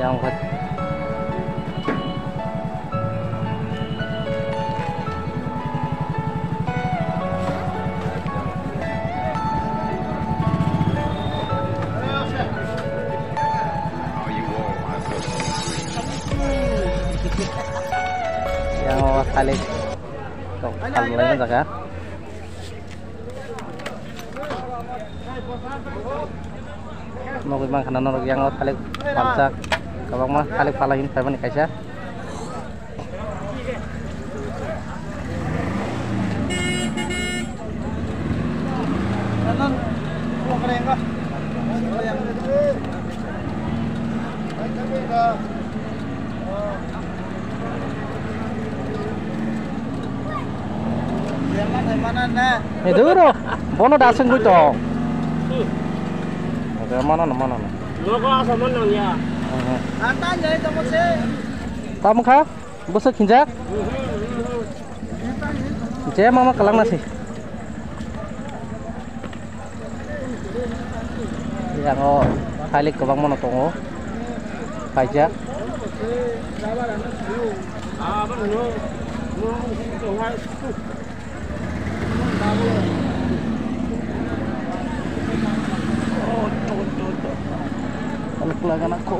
yang buat yang kali kalau lain jaga mau gimana karena orang yang kali palsak kalau mah kali palahin pemen kaisa dulu, bono daseng gue toh. Oke, mana? Lo kok asal menang ya? Antanya itu masih. Kamu kah? Busuk hinjak? Jaya mama kelang nasi. Yang kali kebang mana tongo? Pajak. Ah, benar. Kalau pelanggan aku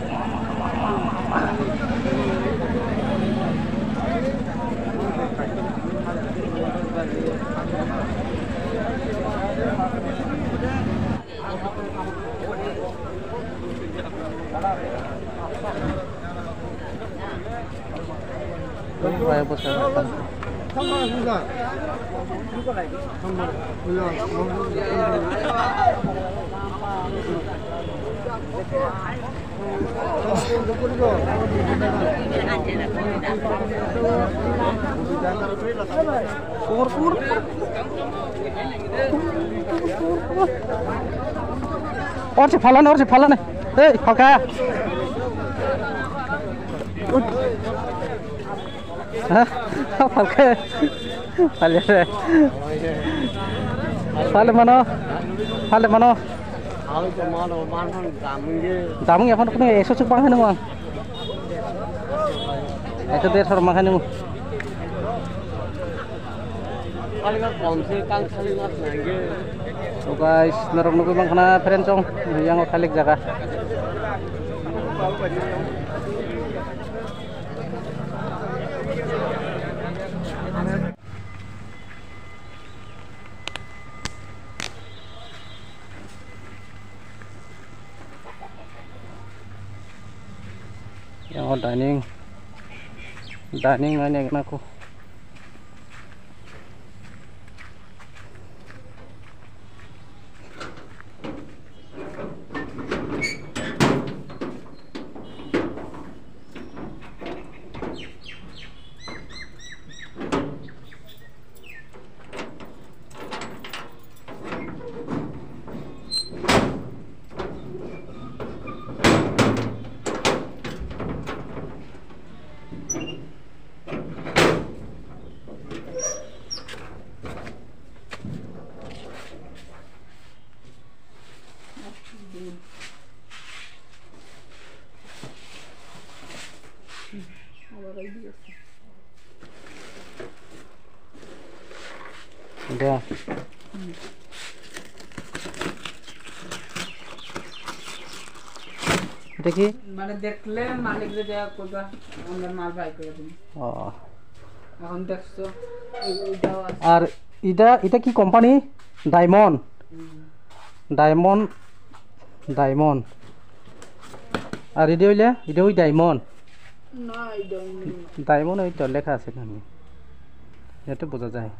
saya bos kumur. Orang si falan nih. Hei, kakak. Hah? Falke. Falke. Fale mana? Jamu ya, kan punya esok cupang kan bang? Itu dia suruh makan nih. So guys, narok bang kena perencong yang kalik jaga. Yang dining nanya aku. Udah. এটা কি মানে দেখলে মালিক রে দেয়া করবা আমরা মাল by করে দিই এখন দেখছো এইটাও আছে আর এটা কি কোম্পানি ডায়মন্ড আর এটা ওই ডায়মন্ড না ডায়মন্ড ওই তো লেখা আছে না এটা বোঝা যায়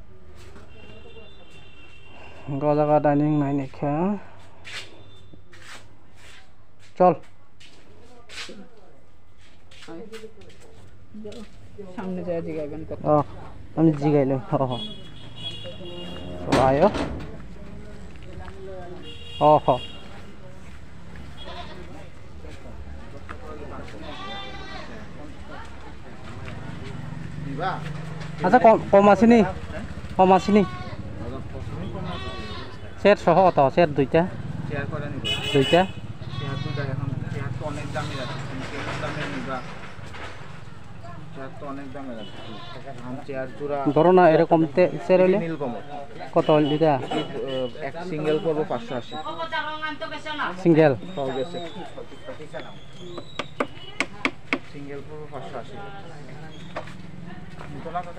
গজাগা ডাইনিং নাই নেখা চল সামনে যায় জিগাইবেন কত আমি জিগাইলাম আয়ো আচ্ছা কম আসেনি সেট সহ কত সেট দুইটা অনেক দামি আছে, তুমি কেমন দামে নিবা? চেয়ার তো অনেক দামের আছে। চেয়ার জোড়া বড় না এরকম চেয়ার হইলে নীলকমল কত হইল এটা? এক সিঙ্গেল পড়বো 580। সিঙ্গেল পাওয়া গেছে সিঙ্গেল পড়বো 580। নিতো না কাকা?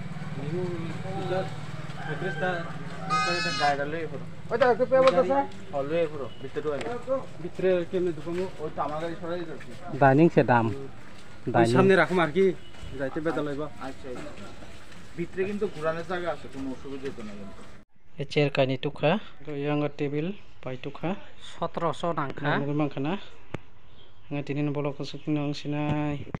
গাড়িটা লয়ে পড়ো। ওই তো একটু পেয়ে বলতেছে লয়ে পড়ো ভিতরে কেমনে ঢুকবো? ওই তো আমার গাড়ি সরাই যাচ্ছে। ডাইনিং সেট দাম ডাইনিং সামনে রাখুম আর কি যাইতে বেদা লইবা। আচ্ছা ভিতরে কিন্তু ঘুরানোর জায়গা আছে, কোনো অসুবিধা তো না কিন্তু। এই চেয়ার কানি টুকরা yang টেবিল পাই টুকরা 1700 নাংখা মুগমান খানা nga tinin bolok ko sa kinang sinay